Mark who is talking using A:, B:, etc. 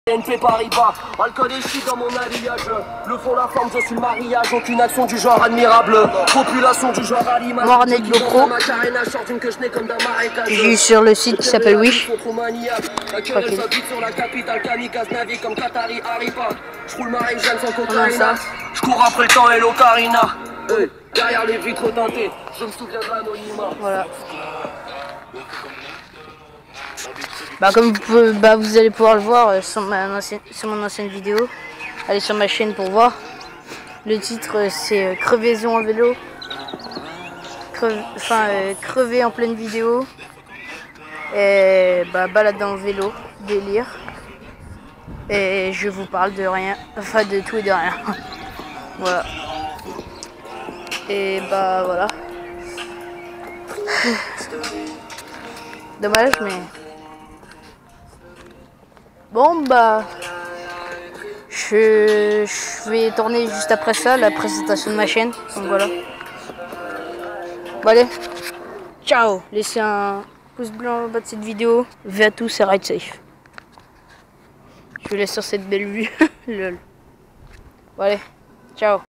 A: BNP Paribas, alcool et shit dans mon alliage. Le fond, la forme, je suis le mariage. Aucune action du genre admirable. Population du genre à l'image.
B: Mornet de GoPro. J'ai sur le site qui s'appelle Wish.
A: Je cours après le temps et l'ocarina. Derrière les vitres teintées, je me souviens de l'anonymat.
B: Voilà. Comme vous allez pouvoir le voir sur mon ancienne vidéo. Allez sur ma chaîne pour voir. Le titre c'est crevaison en vélo. Crever en pleine vidéo. Et balade en vélo, délire. Et je vous parle de rien, enfin de tout et de rien. Voilà. Et voilà. Dommage, mais bon je vais tourner juste après ça la présentation de ma chaîne. Donc voilà. Bon allez, ciao. Laissez un pouce blanc en bas de cette vidéo. V à tous et ride safe. Je vous laisse sur cette belle vue. Lol. Bon allez, ciao.